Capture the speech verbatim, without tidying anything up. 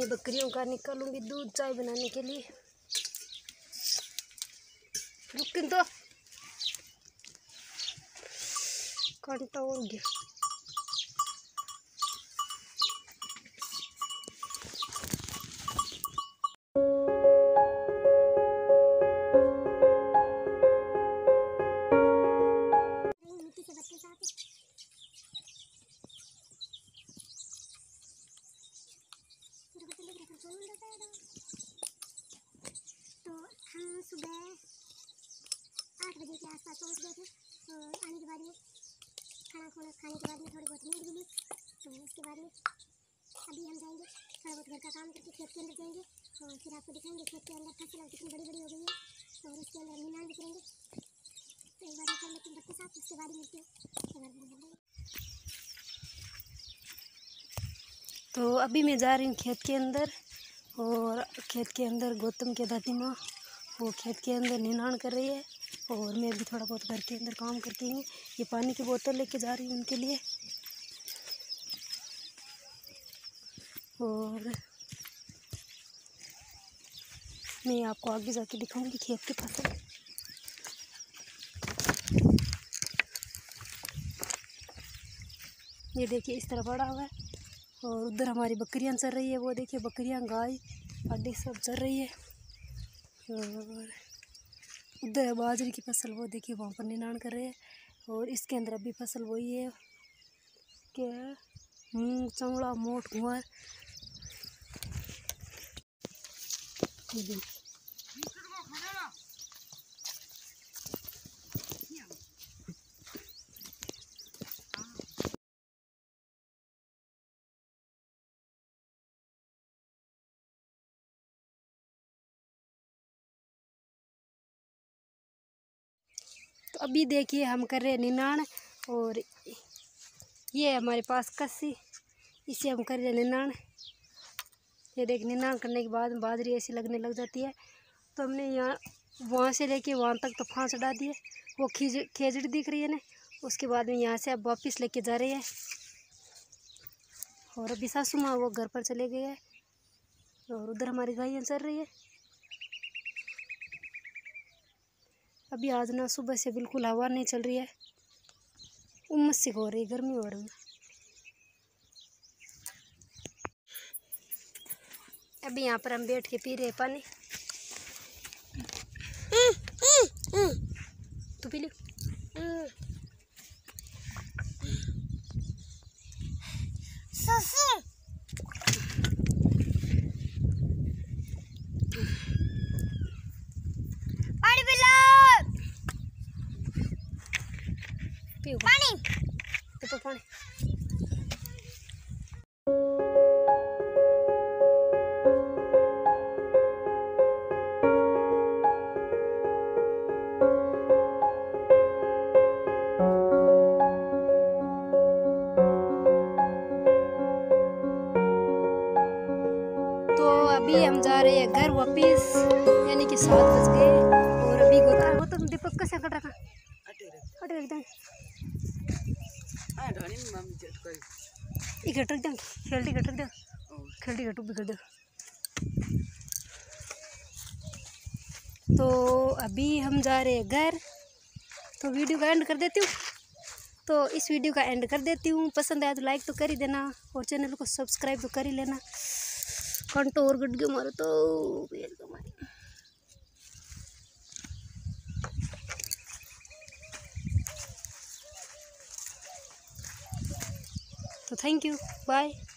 मैं बकरियों का निकालूंगी दूध चाय बनाने के लिए। रुक तो कांटा हो गया। तो हम सुबह आठ बजे के आसपास पहुंच गए थे और आने के बाद में खाना खाना खाने के बाद में थोड़ी बहुत नींद भी ली। तो उसके बाद में अभी हम जाएंगे थोड़ा बहुत घर का काम करके खेत के अंदर जाएंगे और फिर आपको दिखाएंगे खेत के अंदर फसल कितनी बड़ी बड़ी हो गई है और उसके अंदर मीनार भी करेंगे। तो एक बार कर लेते हैं बच्चे साथ, उसके बाद मिलते हैं। तो अभी मैं जा रही हूँ खेत के अंदर और खेत के अंदर गौतम के दादी माँ वो खेत के अंदर निनाण कर रही है और मैं भी थोड़ा बहुत घर के अंदर काम करती हूँ। ये पानी की बोतल लेके जा रही हूँ उनके लिए। और मैं आपको आगे जाके दिखाऊंगी खेत के फसल। ये देखिए इस तरह पड़ा हुआ है और उधर हमारी बकरियां चल रही है। वो देखिए बकरियां गाय आदि सब चल रही है। और उधर है बाजरे की फसल, वो देखिए वहाँ पर निनाण कर रहे हैं। और इसके अंदर अभी फसल वही है क्या मूंग चंगड़ा मोट गुआर। तो अभी देखिए हम कर रहे हैं निनाण और ये हमारे पास कस्सी, इसे हम कर रहे हैं निनाण। ये देख निनाण करने के बाद बाजरी ऐसी लगने लग जाती है। तो हमने यहाँ वहाँ से लेके वहाँ तक तो फांस चढ़ा दिए। वो खीज खेजड़ी दिख रही है ना, उसके बाद में यहाँ से अब वापस लेके जा रहे हैं। और अभी सासू माँ वो घर पर चले गए हैं और उधर हमारी गायें चल रही है। अभी आज ना सुबह से बिल्कुल हवा नहीं चल रही है, उमस सी हो रही है, गर्मी हो रही है। अभी यहाँ पर हम बैठ के पी रहे हैं पानी। तू पी लो। पानी पी लो। पियो पानी तो पानी। अभी हम जा रहे हैं घर वापिस, यानी कि सात बज गए। और अभी गोता वो तो दीपक कैसे कट रखा हट एकदम इकट्ठ एकदम खेलती कट दे खेलती कटू भी कर दो। तो अभी हम जा रहे हैं घर। तो वीडियो का एंड कर देती हूँ। तो इस वीडियो का एंड कर देती हूँ। पसंद आया तो लाइक तो कर ही देना और चैनल को सब्सक्राइब तो कर ही लेना। कंटो और गड्ढे मारो तो तो थैंक यू बाय।